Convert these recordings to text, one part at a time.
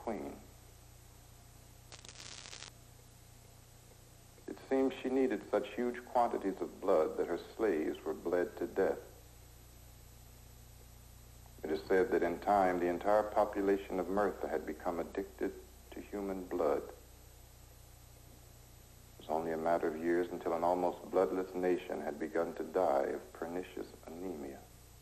queen. It seems she needed such huge quantities of blood that her slaves were bled to death. It is said that in time, the entire population of Myrtha had become addicted to human blood. It was only a matter of years until an almost bloodless nation had begun to die of pernicious anemia.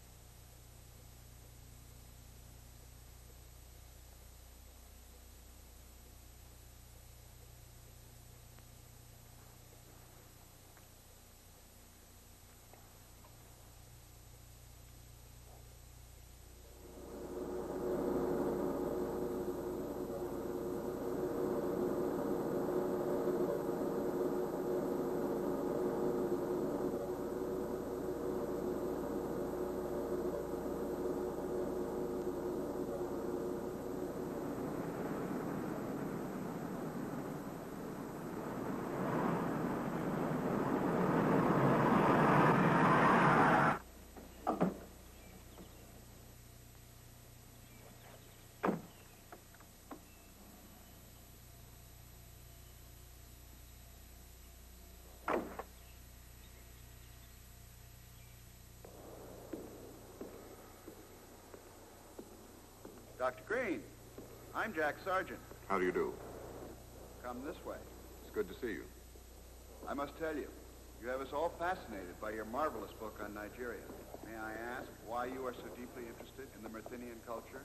Dr. Green, I'm Jack Sargent. How do you do? Come this way. It's good to see you. I must tell you, you have us all fascinated by your marvelous book on Nigeria. May I ask why you are so deeply interested in the Myrtinian culture?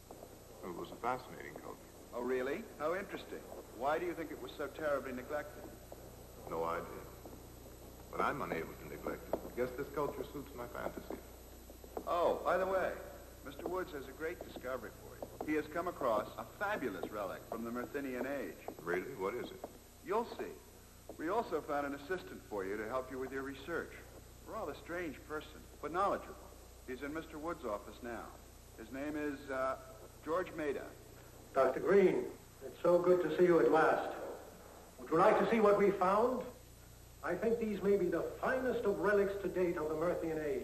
It was a fascinating culture. Oh, really? How interesting. Why do you think it was so terribly neglected? No idea. But I'm unable to neglect it. I guess this culture suits my fantasy. Oh, by the way, Mr. Woods has a great discovery for you. He has come across a fabulous relic from the Myrtinian age. Really? What is it? You'll see. We also found an assistant for you to help you with your research. A rather strange person, but knowledgeable. He's in Mr. Wood's office now. His name is, George Maida. Dr. Green, it's so good to see you at last. Would you like to see what we found? I think these may be the finest of relics to date of the Myrthian age.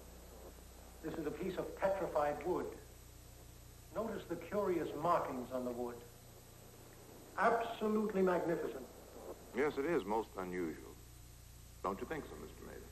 This is a piece of petrified wood. Notice the curious markings on the wood. Absolutely magnificent. Yes, it is most unusual. Don't you think so, Mr. Maida?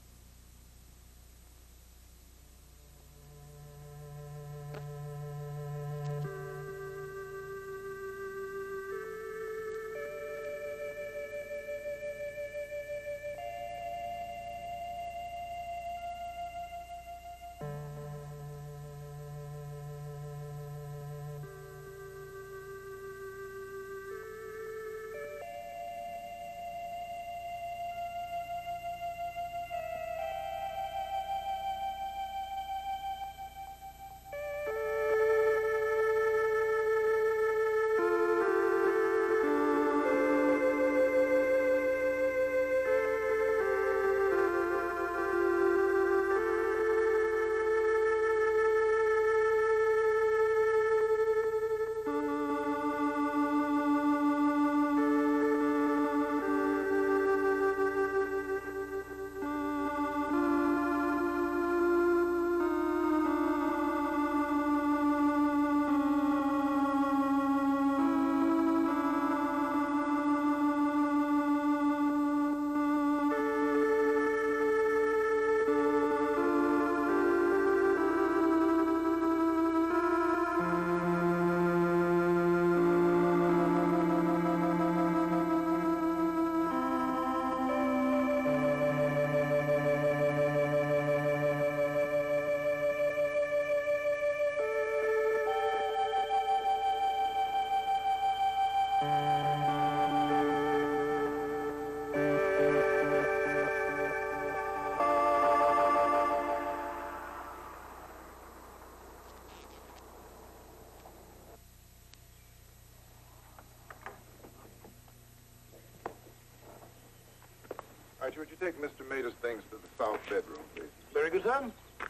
Archie, would you take Mr. Maida's things to the south bedroom, please? Very good, sir.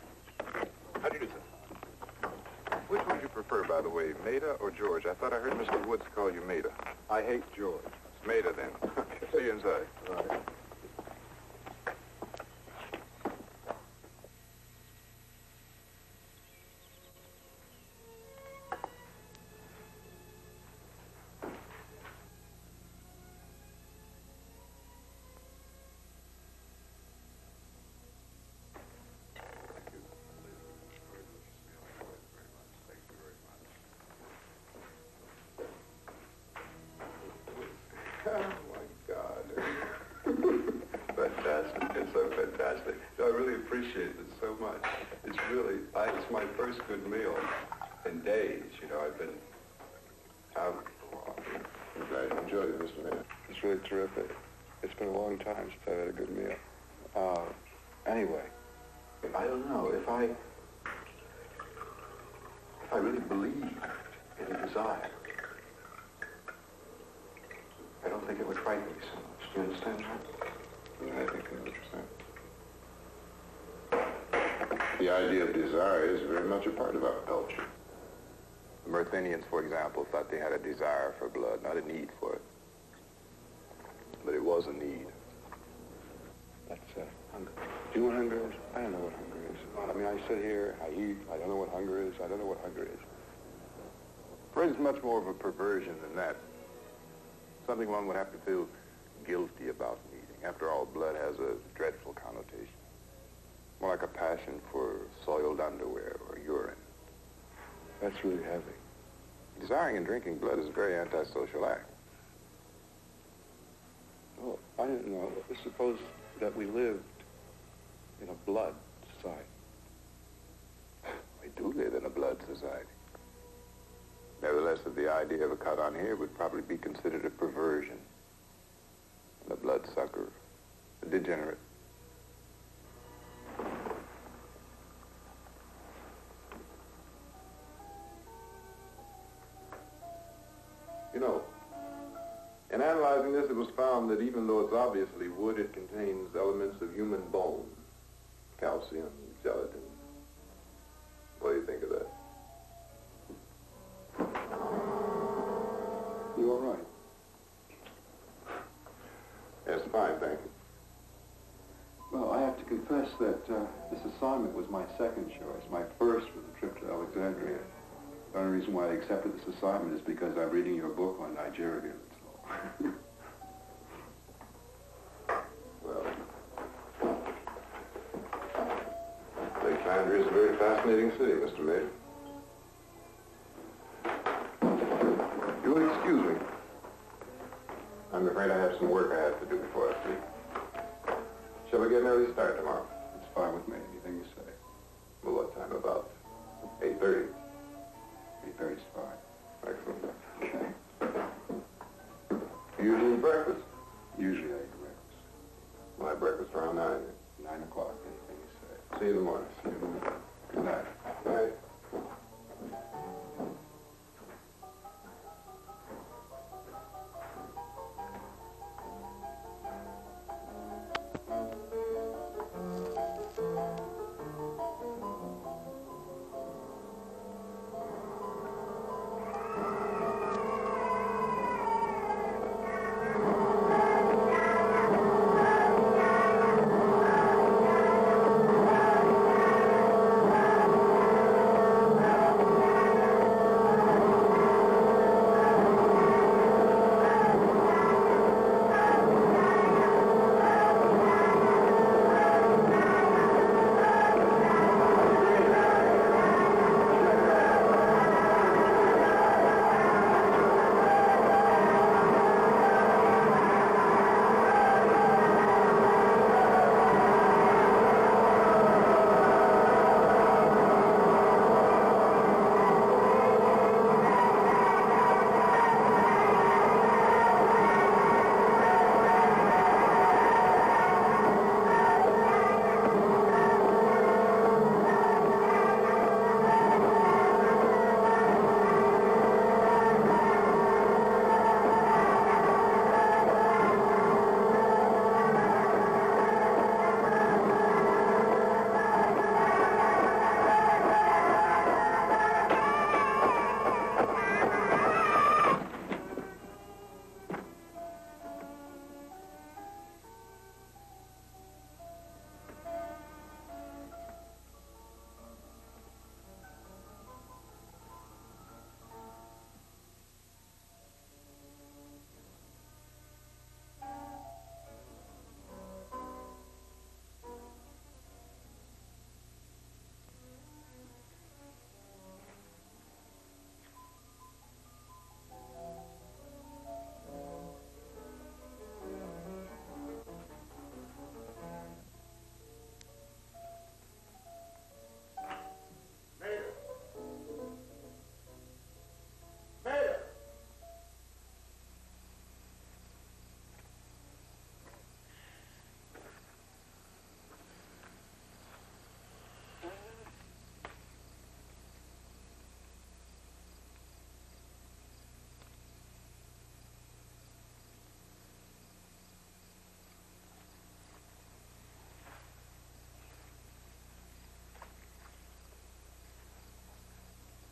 How do you do, sir? Which would you prefer, by the way, Maida or George? I thought I heard Mr. Woods call you Maida. I hate George. It's Maida, then. See you inside. All right. days. You know, I've been out for a while. I'm glad you enjoyed it, Mr. Mayor. It's really terrific. It's been a long time since I've had a good meal. Anyway, I don't know if I really believed in a desire. I don't think it would frighten me so much. Do you understand that? Yeah, I think I understand. The idea of desire is very much a part of our culture. The Myrthanians, for example, thought they had a desire for blood, not a need for it. But it was a need. That's hunger. Do you know what hunger is? I don't know what hunger is. I mean, I sit here, I eat, I don't know what hunger is. I don't know what hunger is. Bread is much more of a perversion than that. Something one would have to feel guilty about needing. After all, blood has a dreadful connotation. More like a passion for soiled underwear or urine. That's really heavy. Desiring and drinking blood is a very antisocial act. Oh, I didn't know. Suppose that we lived in a blood society. We do live in a blood society. Nevertheless, the idea of a cut on here would probably be considered a perversion. And a bloodsucker, a degenerate. You know, in analyzing this, it was found that even though it's obviously wood, it contains elements of human bone, calcium, gelatin. What do you think of that? You all right? Yes, fine, thank you. Well, I have to confess that this assignment was my second choice. My first was a trip to Alexandria. The only reason why I accepted this assignment is because I'm reading your book on Nigeria. That's all. Well, Alexandria is a very fascinating city, Mr. Mayor. You will excuse me. I'm afraid I have some work I have to do before I sleep. Shall we get an early start tomorrow? It's fine with me. Anything you say. Well, what time? About 8:30. 8:30 is fine. Excellent. Okay. You usually eat breakfast? Usually I eat breakfast. My breakfast around 9. 9 o'clock. Anything you say. See you in the morning. See you in the morning. Good night. Night.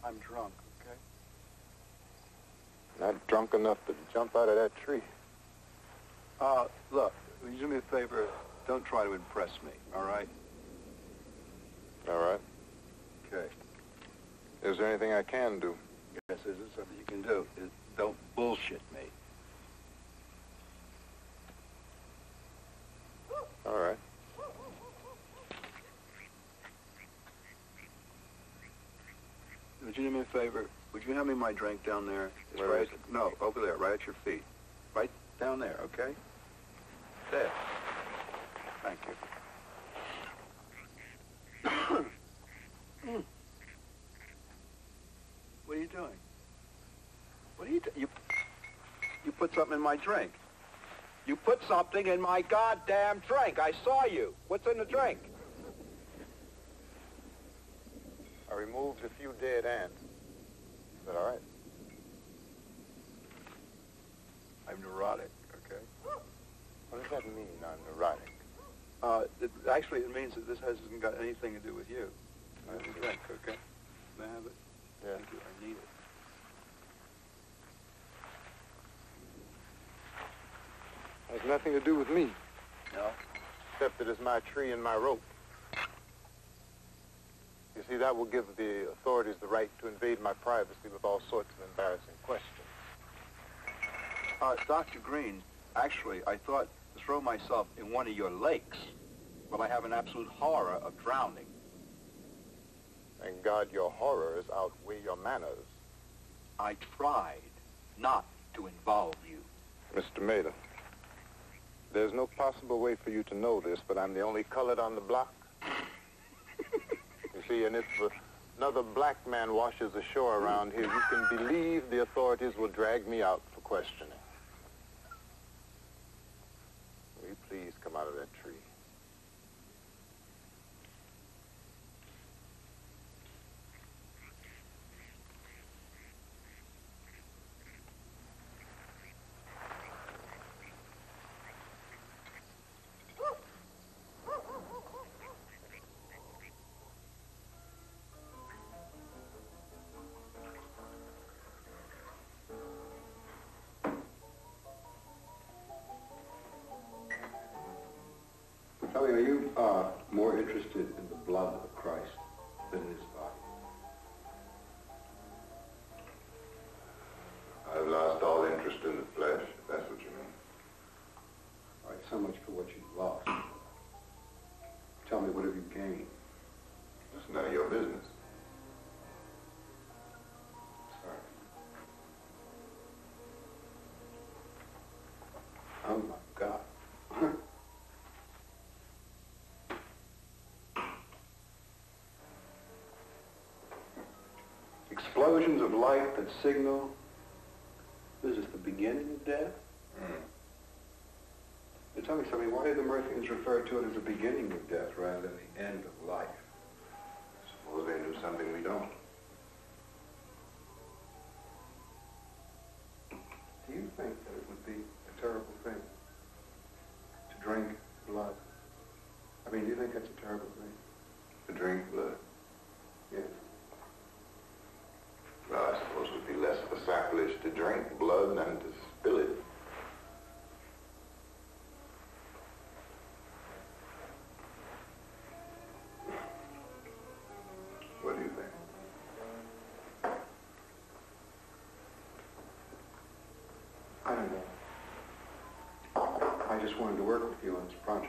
I'm drunk, okay? Not drunk enough to jump out of that tree. Look, will you do me a favor? Don't try to impress me, all right? All right. Okay. Is there anything I can do? Yes, is there something you can do? Don't bullshit me. All right. Would you do me a favor? Would you hand me my drink down there? It's Where right is No, over there, right at your feet. Right down there, okay? There. Thank you. What are you doing? What are you doing? You put something in my drink. You put something in my goddamn drink. I saw you. What's in the drink? I removed a few dead ants. Is that all right? I'm neurotic, okay? What does that mean, I'm neurotic? Actually, it means that this hasn't got anything to do with you. I have a drink, okay? May I have it? Yeah. Thank you. I need it. It has nothing to do with me, No? except that it's my tree and my rope. You see, that will give the authorities the right to invade my privacy with all sorts of embarrassing questions. Dr. Green, actually, I thought to throw myself in one of your lakes, but I have an absolute horror of drowning. Thank God your horrors outweigh your manners. I tried not to involve you. Mr. Maida, there's no possible way for you to know this, but I'm the only colored on the block. You see, and if another black man washes ashore around here, you can believe the authorities will drag me out for questioning. Will you please come out of that tree? Tell me, are you more interested in the blood of Christ than in his body? I've lost all interest in the flesh, if that's what you mean. All right, so much for what you've lost. Tell me, what have you gained? It's none of your business. Sorry. Oh, my God. Explosions of light that signal, is this the beginning of death? Now tell me something, why do the Murphians refer to it as the beginning of death rather than the end of life? Suppose they knew something we don't. Do you think that it would be a terrible thing to drink blood? I mean, do you think that's a terrible thing? To drink blood? Yes. Well, I suppose it would be less of a sacrilege to drink blood than to spill it. What do you think? I don't know. I just wanted to work with you on this project.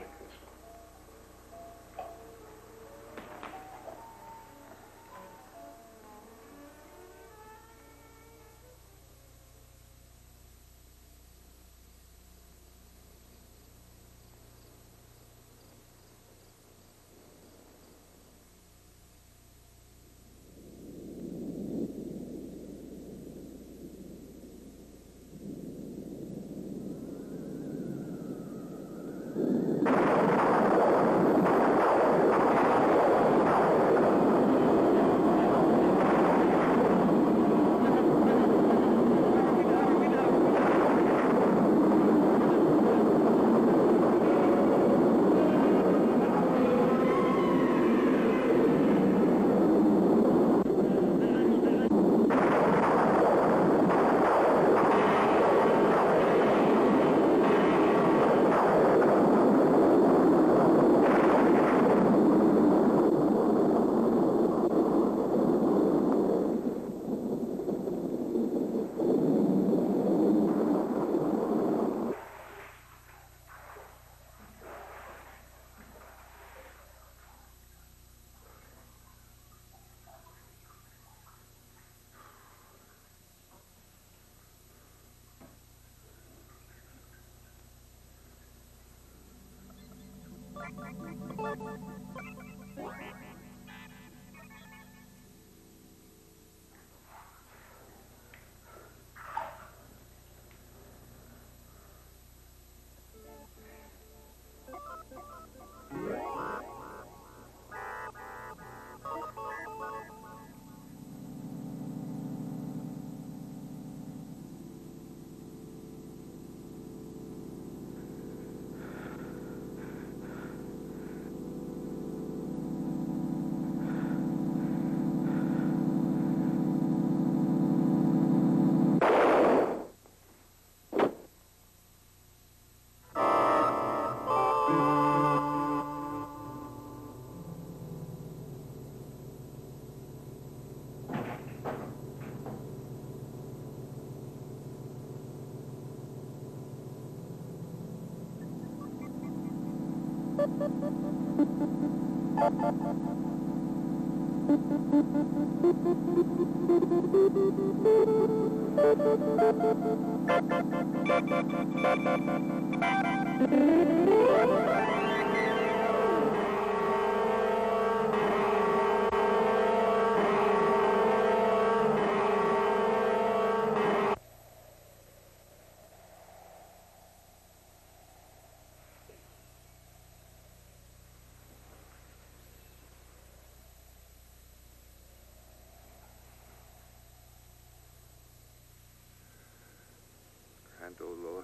grant, O Lord,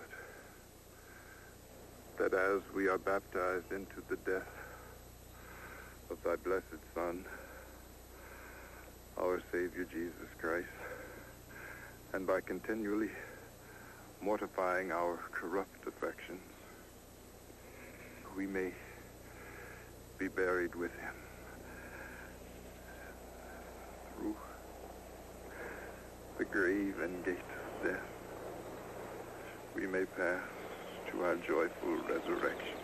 that as we are baptized into the death of thy blessed Son, our Savior Jesus Christ, and by continually mortifying our corrupt affections, we may be buried with him through the grave and gate of death. We may pass to our joyful resurrection.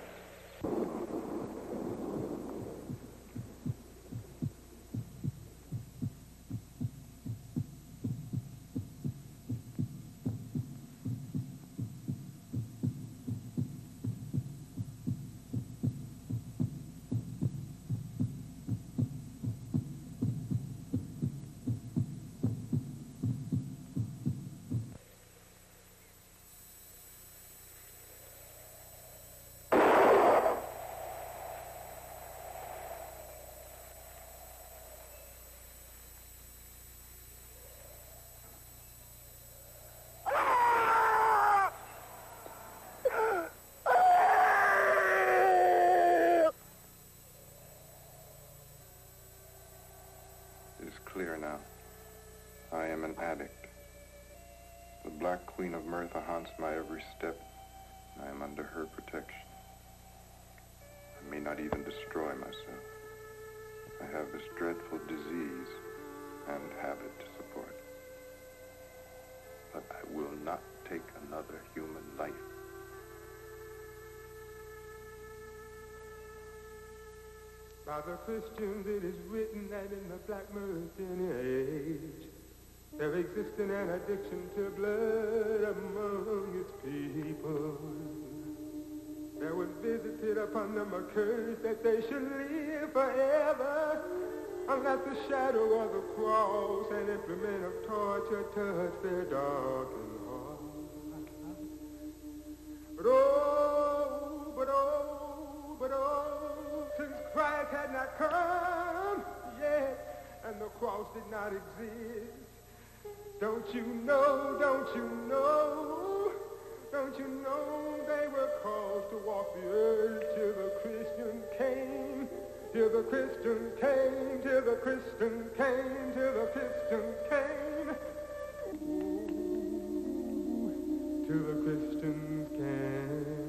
Clear now. I am an addict. The Black Queen of Mirtha haunts my every step. I am under her protection. I may not even destroy myself. I have this dreadful disease and habit to support. But I will not take another human life. By the Christians it is written that in the Black Meridian age there existed an addiction to blood among its people. There was visited upon them a curse that they should live forever unless the shadow of the cross and implement of torture touched their darkened heart. But oh, since Christ had not come yet, and the cross did not exist, don't you know they were called to walk the earth till the Christians came, till the Christians came, till the Christians came, till the Christians came. Ooh, till the Christians came.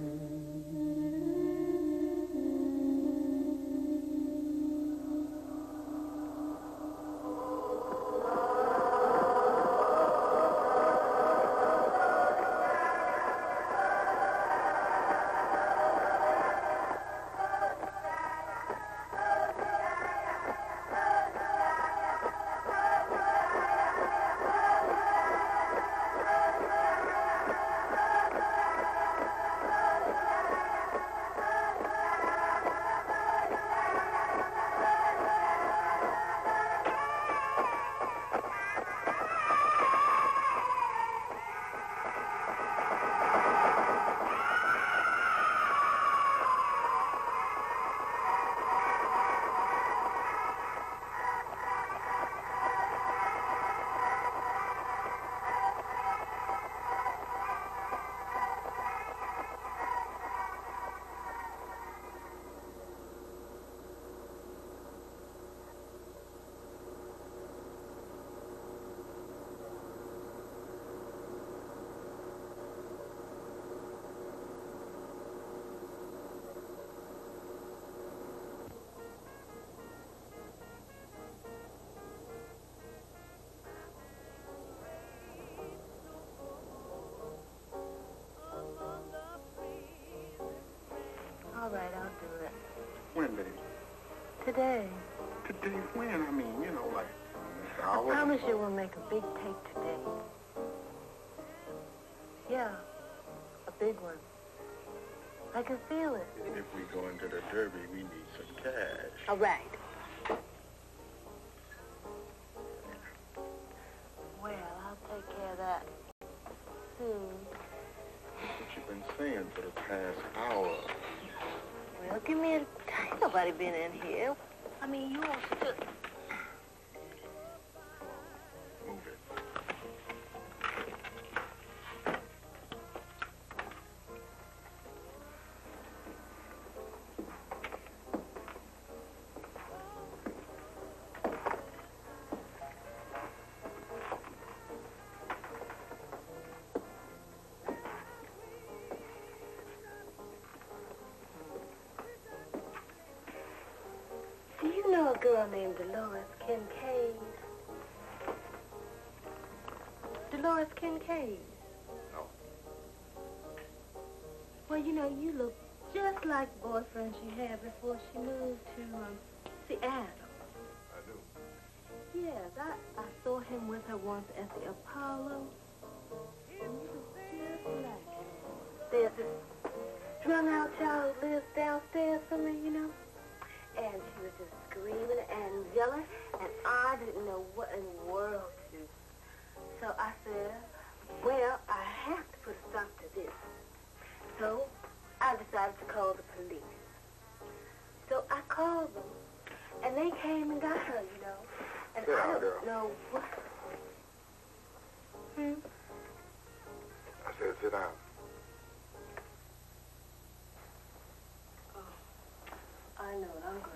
today. Today when? I mean, you know, like an I hour. promise you we'll make a big take today. Yeah, a big one. I can feel it. If we go into the Derby, we need some cash. All right. Well, I'll take care of that soon. That's what you've been saying for the past hour. Well, give me a... Ain't nobody been in here. I mean, you all stood... Move it. Do you know a girl named Dolores Kincaid? Dolores Kincaid? No. Well, you know, you look just like the boyfriend she had before she moved to Seattle. I do. Yes, I saw him with her once at the Apollo. And you look just like him. There's this strung-out child who lives downstairs from me, you know? And she was just screaming and yelling, and I didn't know what in the world to do. So I said, well, I have to put a stop to this. So I decided to call the police. So I called them, and they came and got her, you know. And Sit I down, don't girl. know what... I said sit down. I know it. I'm good.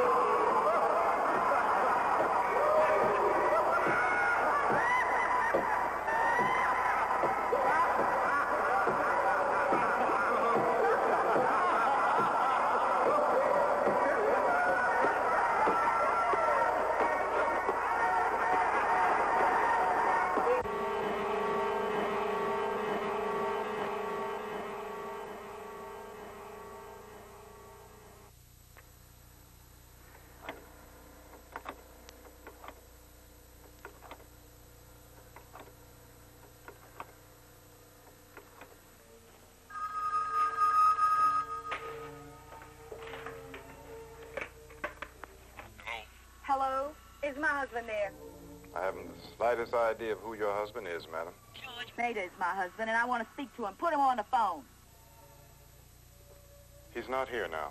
Hello? Is my husband there? I haven't the slightest idea of who your husband is, madam. George Maida is my husband, and I want to speak to him. Put him on the phone. He's not here now.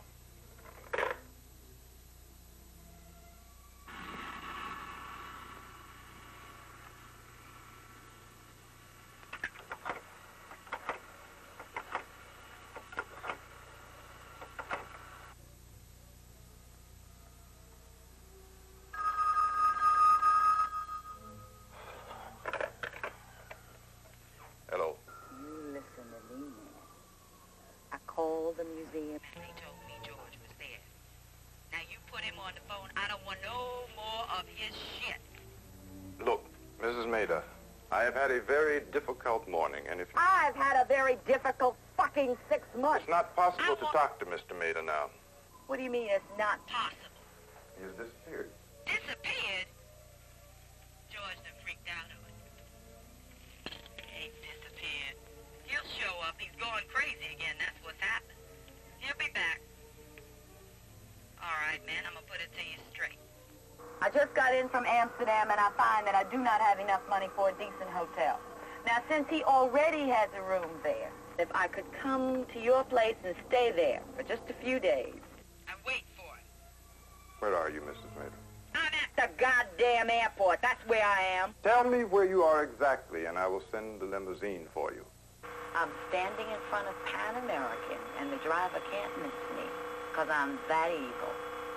Hello. You listen to me, man. I called the museum, and they told me George was there. Now, you put him on the phone. I don't want no more of his shit. Look, Mrs. Maida, I have had a very difficult morning, and if... I've had a very difficult fucking 6 months. It's not possible to talk to Mr. Maida now. What do you mean it's not possible? He has disappeared. Disappeared? George done freaked out on it. He ain't disappeared. He'll show up. He's going crazy again. That's what's happened. He'll be back. All right, man, I'm gonna put it to you straight. I just got in from Amsterdam, and I find that I do not have enough money for a decent hotel. Now, since he already has a room there, if I could come to your place and stay there for just a few days. And wait for it. Where are you, Mrs. Maida? I'm at the goddamn airport. That's where I am. Tell me where you are exactly, and I will send the limousine for you. I'm standing in front of Pan American, and the driver can't miss me, because I'm that evil.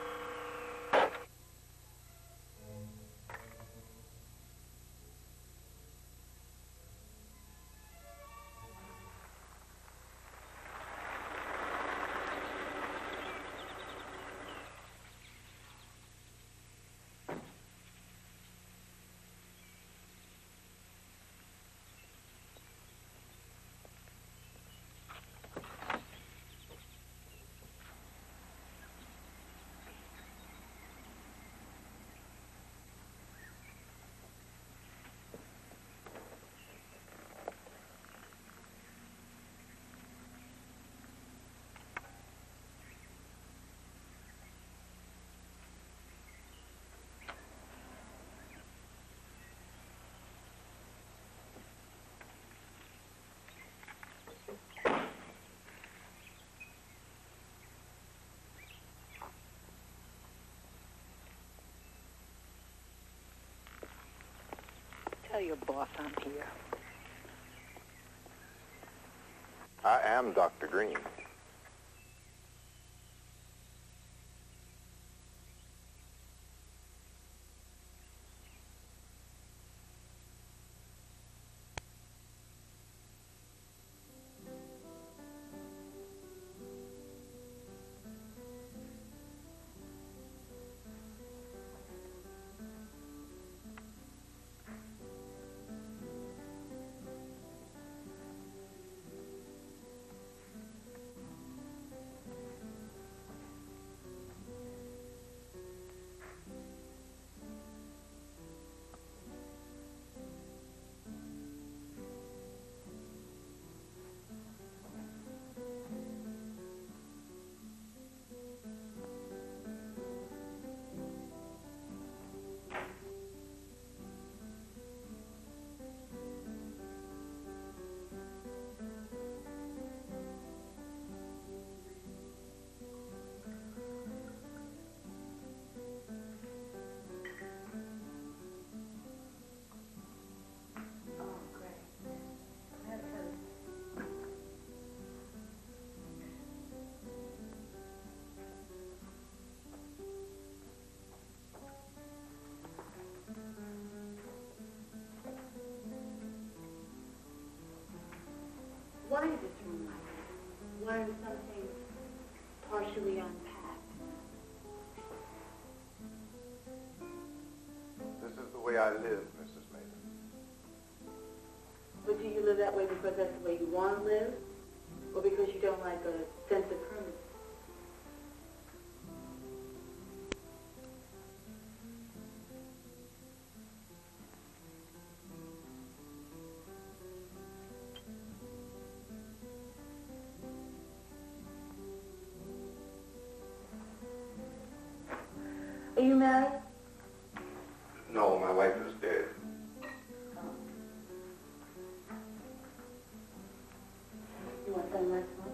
Tell your boss I'm here. I am Dr. Green. something partially unpacked. This is the way I live, Mrs. Mason. But do you live that way because that's the way you want to live? Or because you don't like a sense of permanence? Are you married? No, my wife is dead. You want some last one?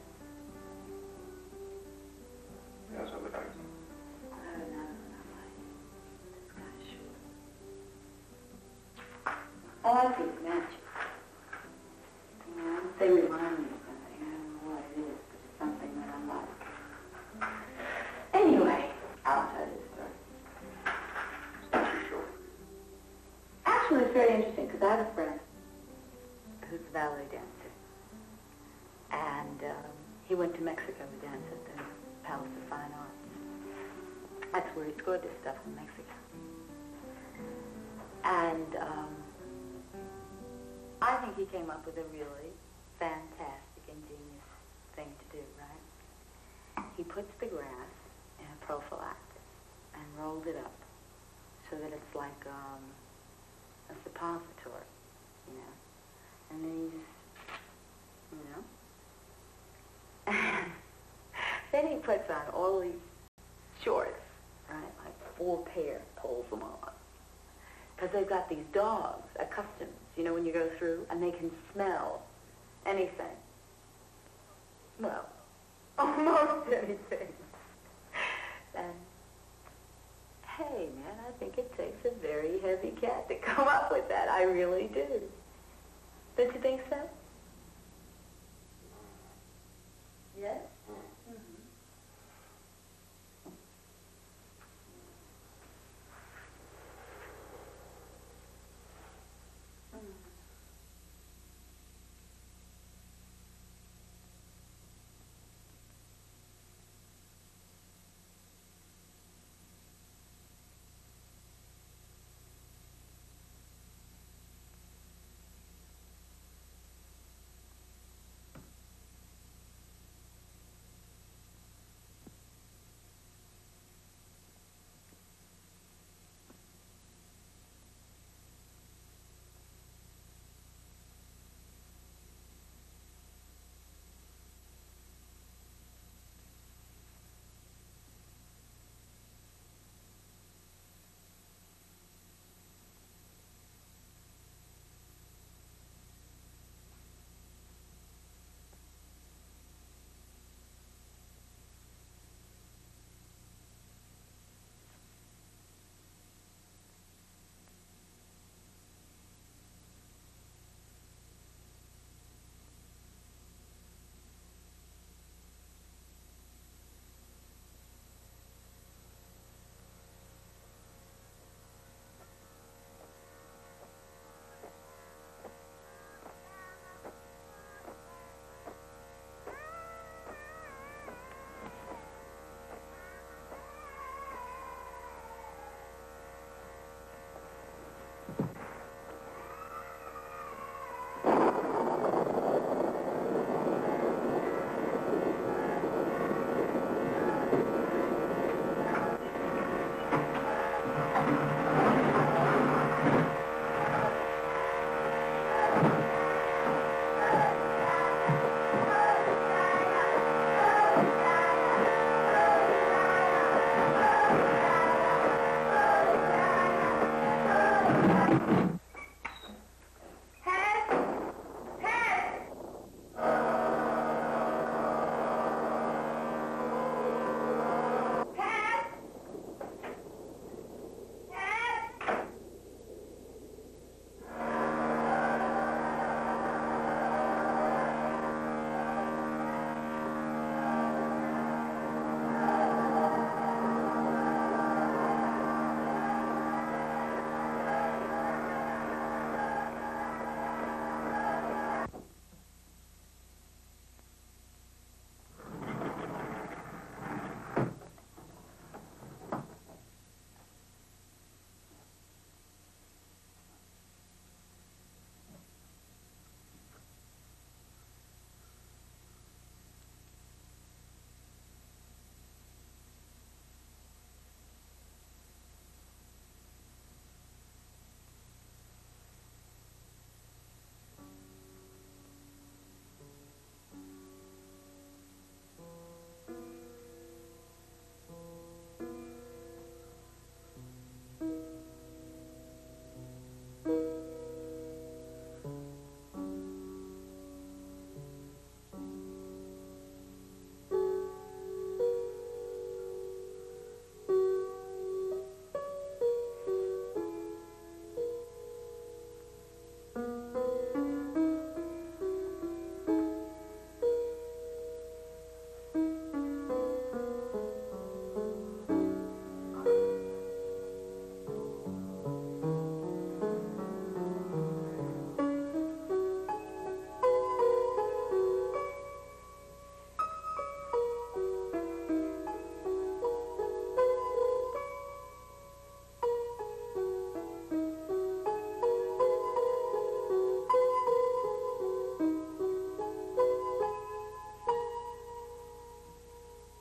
Yes, I would like to. Oh, I think it's magic. You know, they remind me of something. I don't know what it is, but it's something that I like. Anyway, I'll tell you the story. It's not too short. Actually, it's very interesting because I have a friend who's a ballet dancer. And he went to Mexico to dance at the Palace of Fine Arts. That's where he scored this stuff in Mexico. And I think he came up with a really fantastic, ingenious thing to do, right? He puts the grass in a prophylactic and rolled it up so that it's like a suppository, you know? And then he's, you know? Then he puts on all these shorts, right? Like 4 pairs, pulls them on. Because they've got these dogs, accustomed, you know, when you go through, and they can smell anything. Well, almost anything. And, hey, man, I think it takes a very heavy cat to come up with that. I really do. Don't you think so? Yes?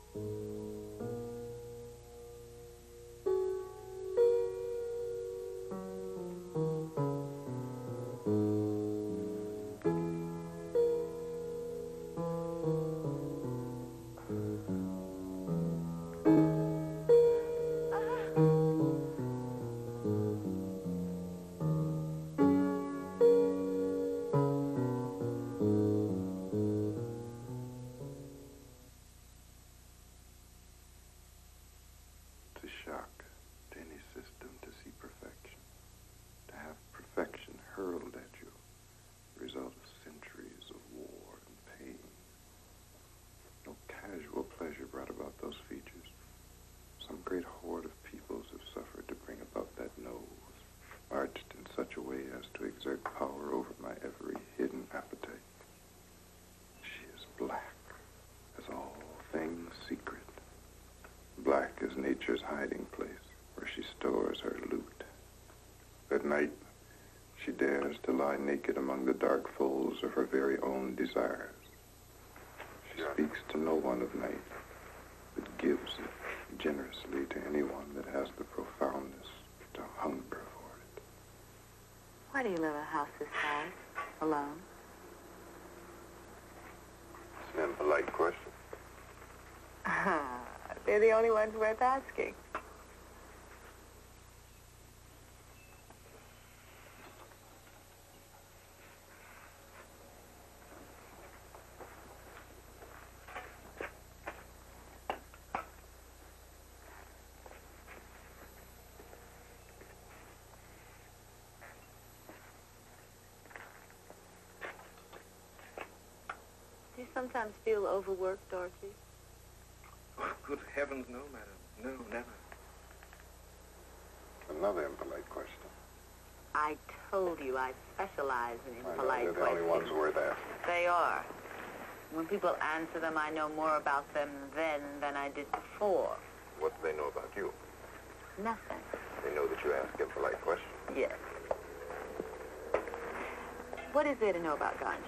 Shock to any system to see perfection, to have perfection hurled at you, the result of centuries of war and pain. No casual pleasure brought about those features. Some great horde of peoples have suffered to bring about that nose, arched in such a way as to exert power over my every hidden appetite. She is black as all things secret. Black is nature's hiding place, where she stores her loot. At night, she dares to lie naked among the dark folds of her very own desires. She speaks to no one of night, but gives it generously to anyone that has the profoundness to hunger for it. Why do you live in a house this size, alone? It's an impolite question. They're the only ones worth asking. Do you sometimes feel overworked, Archie? Oh, good heavens, no, madam. No, never. Another impolite question. I told you I specialize in I know impolite they're the only questions. ones worth asking. They are. When people answer them, I know more about them then than I did before. What do they know about you? Nothing. They know that you ask impolite questions. Yes. What is there to know about ganja?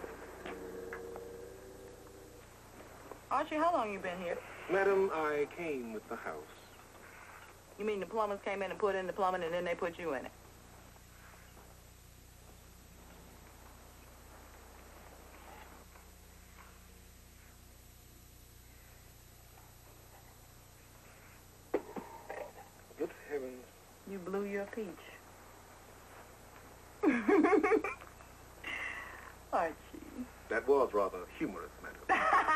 Archie, how long you been here? Madam, I came with the house. You mean the plumbers came in and put in the plumbing and then they put you in it? Good heavens. You blew your peach. Archie. That was rather humorous, madam.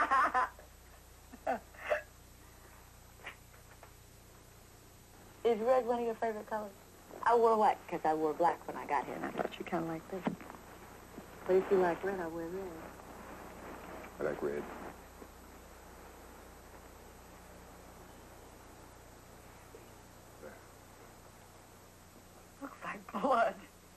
Is red one of your favorite colors? I wore white because I wore black when I got here, and I thought you kind of like this. But if you like red, I wear red. I like red. Looks like blood.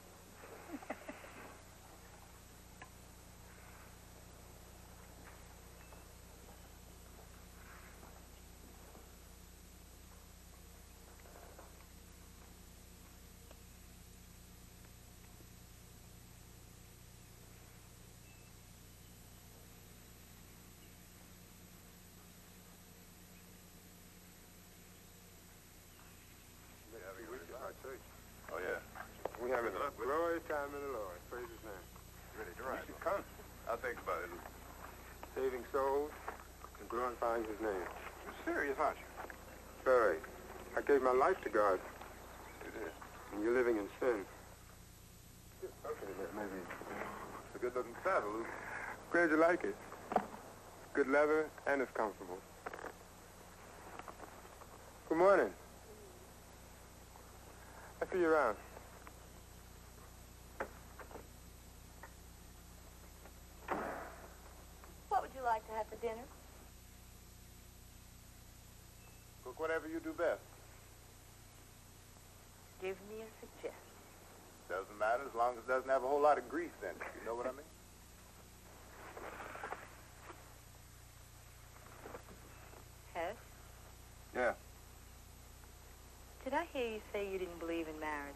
Oh, yeah. We have a glorious time in the Lord. Praise his name. Ready to You ride. should come. I'll think about it. Saving souls and glorifying his name. You're serious, aren't you? Sorry. I gave my life to God, You did. and you're living in sin. Okay, maybe it's a good-looking saddle, Luke. Glad you like it. Good leather, and it's comfortable. Good morning. I'll see you around. What would you like to have for dinner? Cook whatever you do best. Give me a suggestion. Doesn't matter as long as it doesn't have a whole lot of grease in it. You know what I mean? Hess, Yeah. did I hear you say you didn't believe in marriage?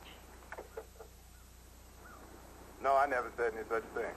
No, I never said any such thing.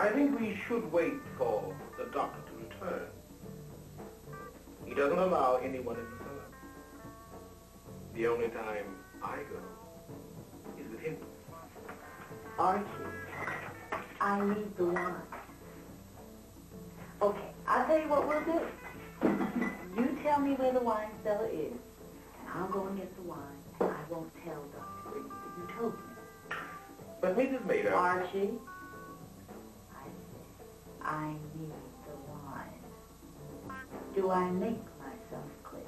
I think we should wait for the doctor to return. He doesn't allow anyone in the cellar. The only time I go is with him. Archie, I need the wine. Okay, I'll tell you what we'll do. You tell me where the wine cellar is, and I'll go and get the wine, and I won't tell Dr. Green that you told me. But Mrs. Mater... Archie, I need the wine. Do I make myself clear?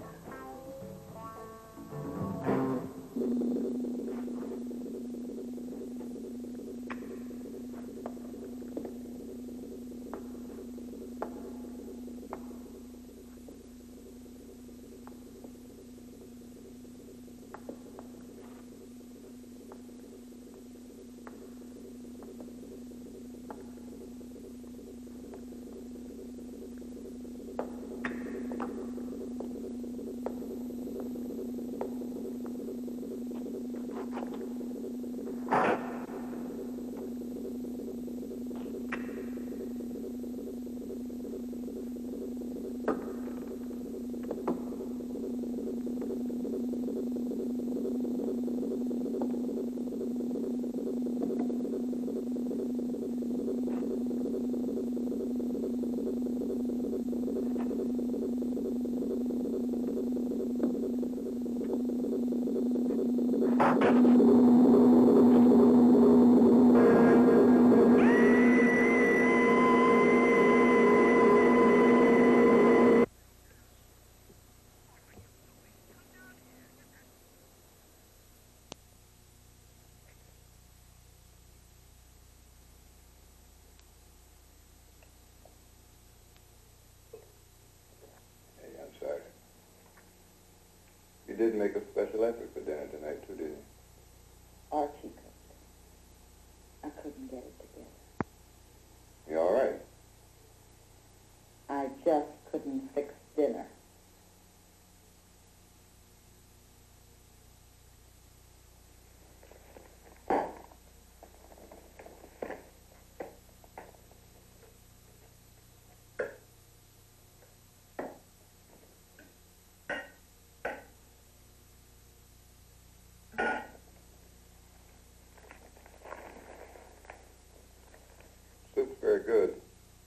You did make a special effort for dinner tonight, too, didn't you? Archie cooked. I couldn't get it together. You all right? I just couldn't fix dinner. Soup's very good.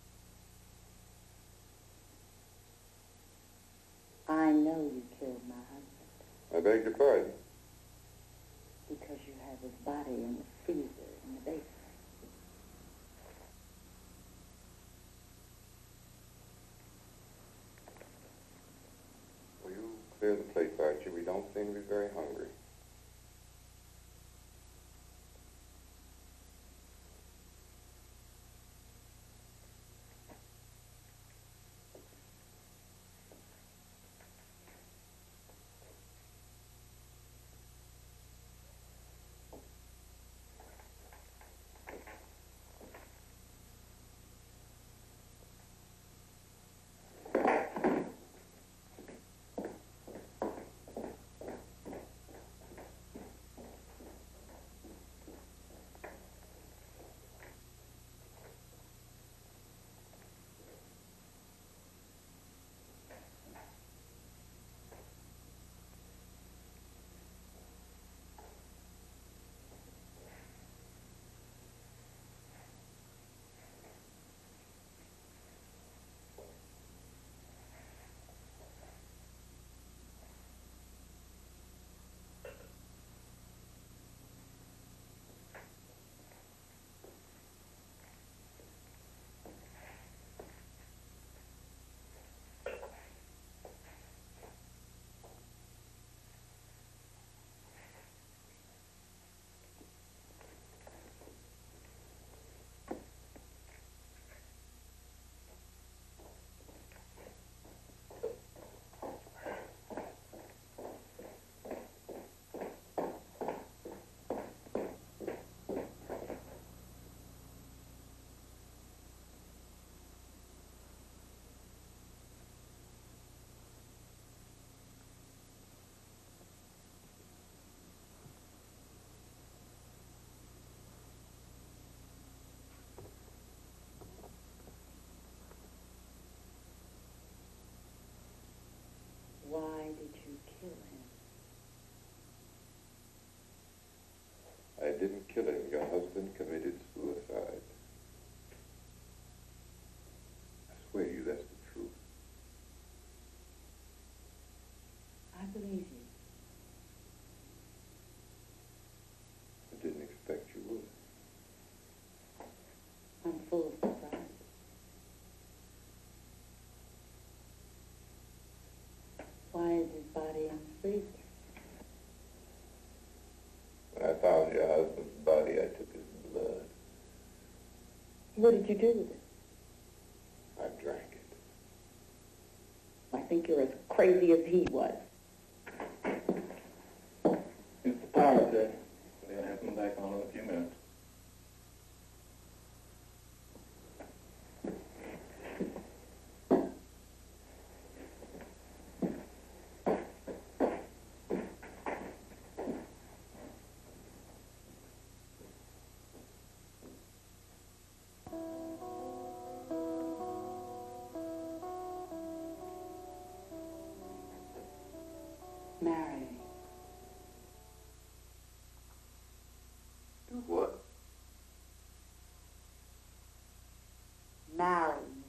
I know you killed my husband. I beg your pardon. Because you have his body in the freezer in the basement. Will you clear the plate, Archie? We don't seem to be very hungry. What did you do with it? I drank it. I think you're as crazy as he was. It's the power check. They'll have them back on in a few minutes. Marry me. Do what? Marry me.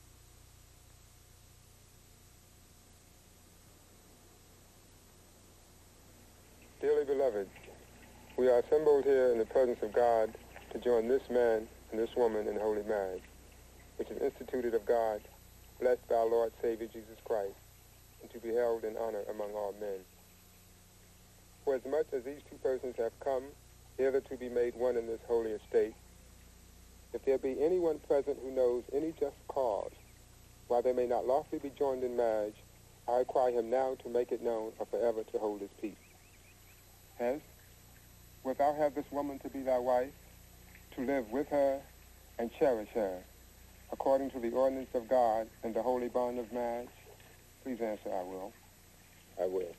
Dearly beloved, we are assembled here in the presence of God to join this man and this woman in holy marriage, which is instituted of God, blessed by our Lord Savior Jesus Christ, and to be held in honor among all men. For as much as these two persons have come hither to be made one in this holy estate, if there be anyone present who knows any just cause why they may not lawfully be joined in marriage, I require him now to make it known or forever to hold his peace. Hess, wilt thou have this woman to be thy wife, to live with her and cherish her, according to the ordinance of God and the holy bond of marriage? Please answer, I will. I will.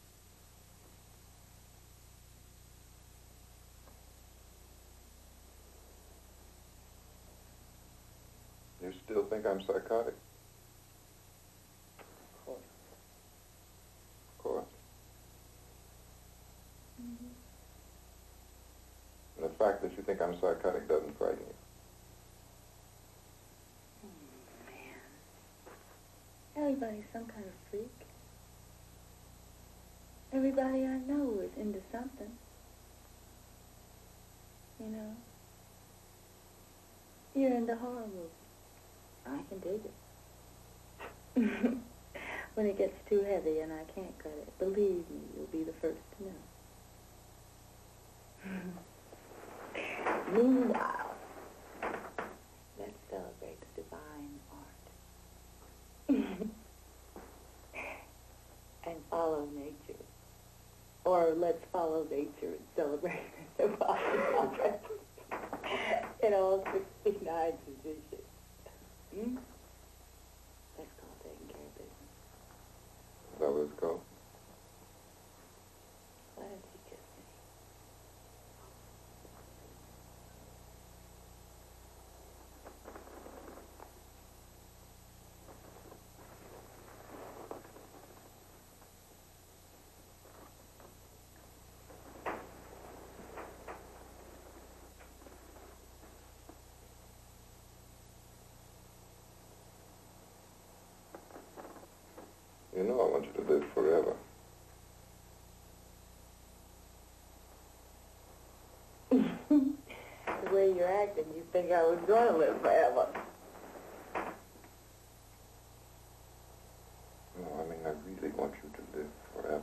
You still think I'm psychotic? Of course. Of course. Mm-hmm. And the fact that you think I'm psychotic doesn't frighten you. Everybody's some kind of freak. Everybody I know is into something. You know? You're into horror movies. I can dig it. When it gets too heavy and I can't cut it, believe me, you'll be the first to know. Meanwhile, let's celebrate the divine art. And follow nature. Or let's follow nature and celebrate the divine art. In all 69 positions. Let's call taking care of business. So let's go. Why don't you kiss me? You know I want you to live forever. The way you're acting, you think I was going to live forever. No, I mean, I really want you to live forever.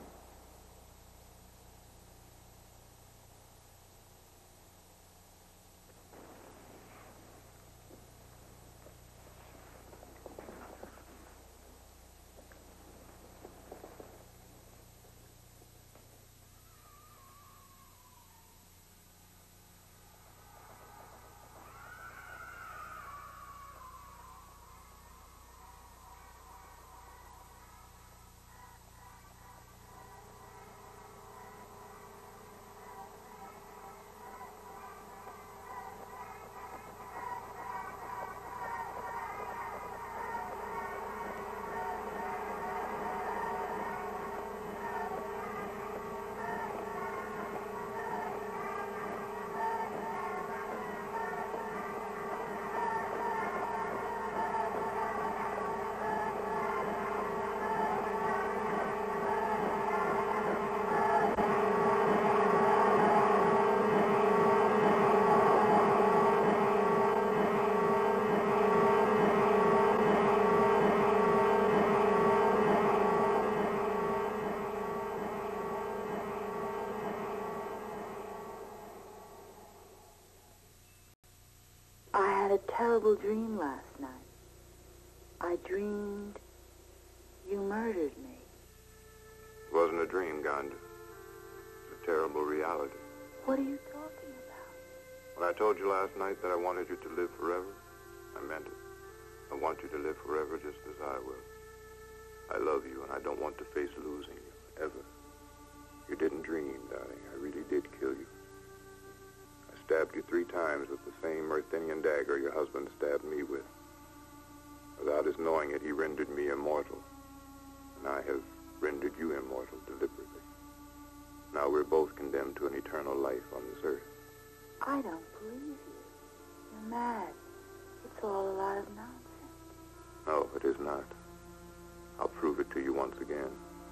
a terrible dream last night. I dreamed you murdered me. It wasn't a dream, Gandhi. It was a terrible reality. What are you talking about? When I told you last night that I wanted you to live forever, I meant it. I want you to live forever just as I will. I love you, and I don't want to face losing you, ever. You didn't dream, darling. I really did kill you. I stabbed you 3 times with the same Earthinian dagger your husband stabbed me with. Without his knowing it, he rendered me immortal. And I have rendered you immortal deliberately. Now we're both condemned to an eternal life on this earth. I don't believe you. You're mad. It's all a lot of nonsense. No, it is not. I'll prove it to you once again.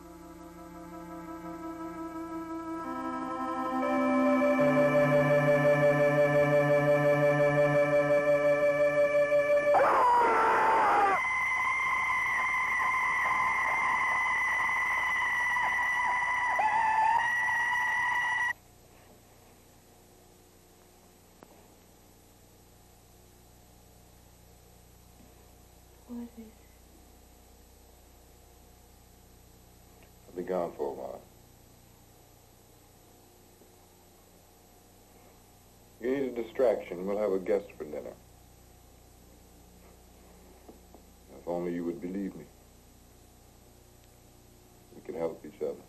What is it? I'll be gone for a while. You need a distraction. We'll have a guest for dinner. If only you would believe me. We could help each other.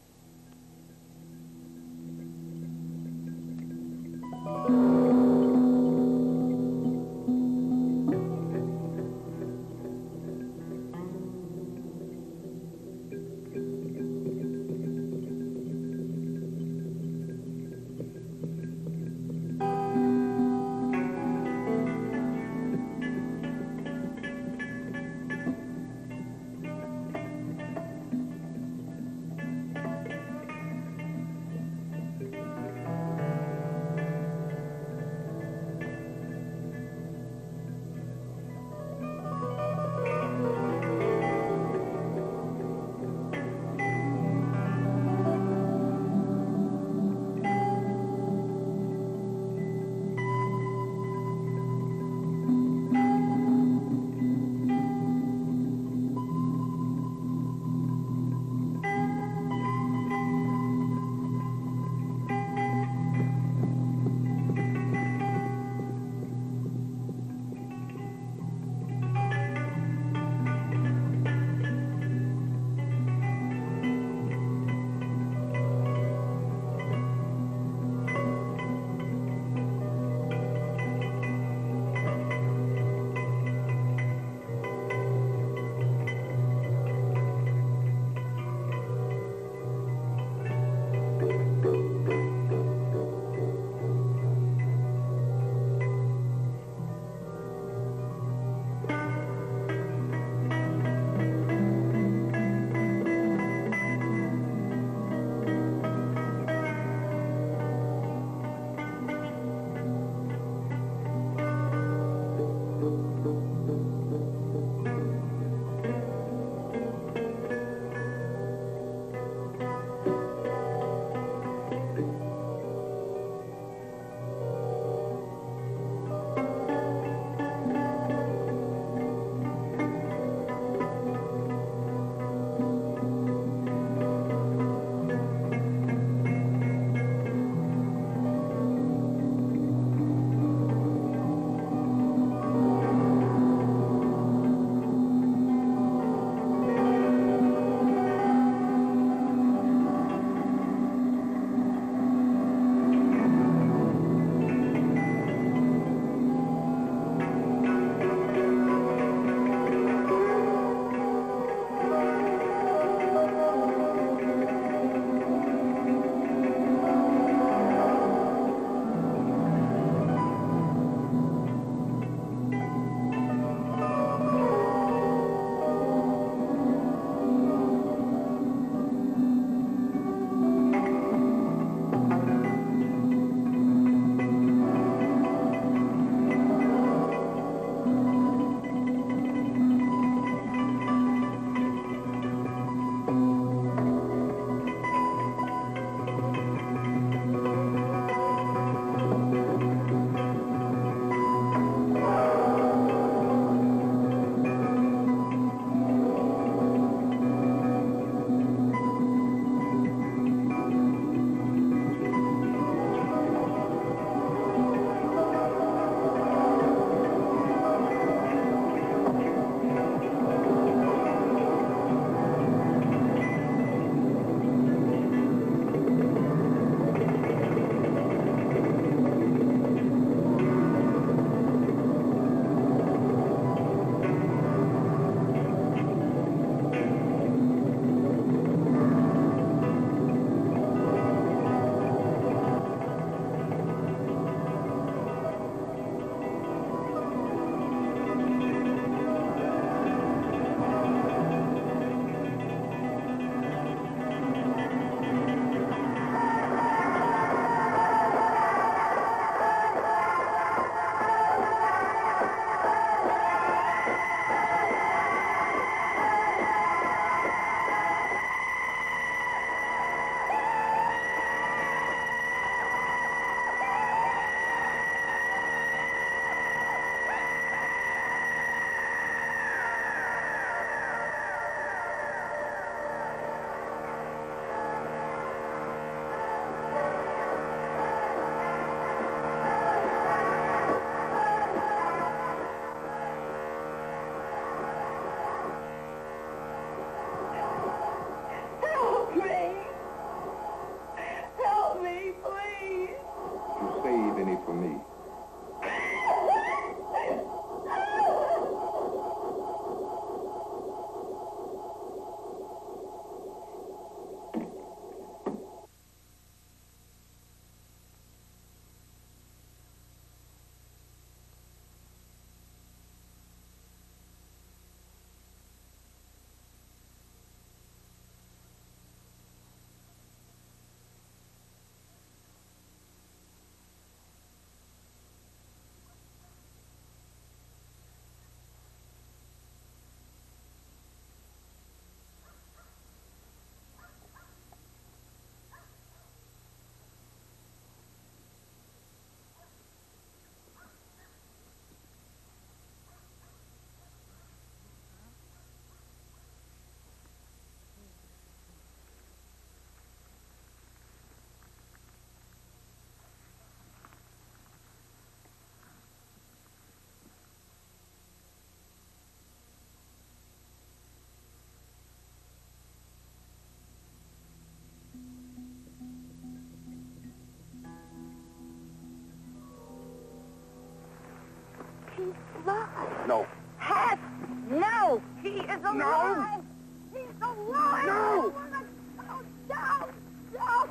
He's alive. No. Hess! No! He is alive! He's alive! No! No! No! No!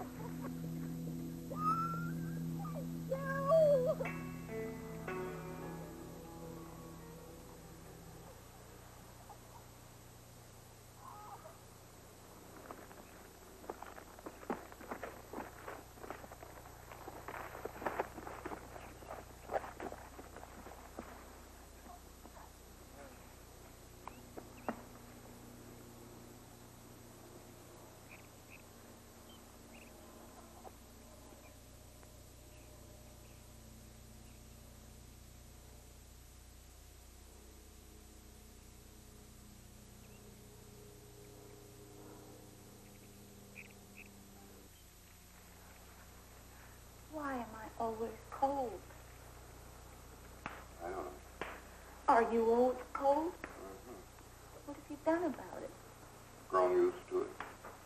No! Why am I always cold? I don't know. Are you always cold? What have you done about it? Grown used to it.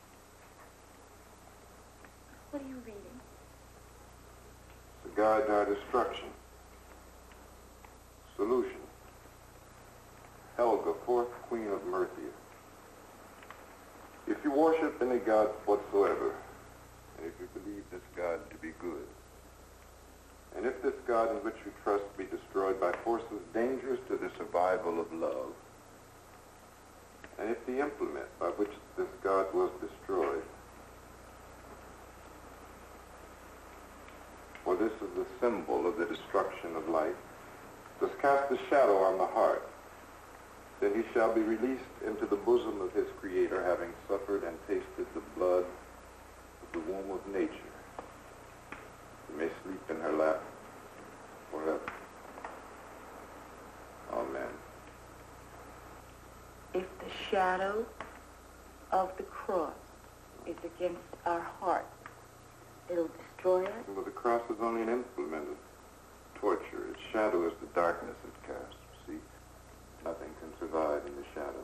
What are you reading? It's a guide to our destruction. Solution. Helga, fourth queen of Mercia. If you worship any god whatsoever, and if you believe this god to be good, and if this God in which you trust be destroyed by forces dangerous to the survival of love, and if the implement by which this God was destroyed, for this is the symbol of the destruction of life, does cast a shadow on the heart, then he shall be released into the bosom of his Creator, having suffered and tasted the blood of the womb of nature. You may sleep in her lap forever. Amen. If the shadow of the cross is against our heart, it'll destroy us. Well, the cross is only an implement of torture. Its shadow is the darkness it casts. See, nothing can survive in the shadows.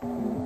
you.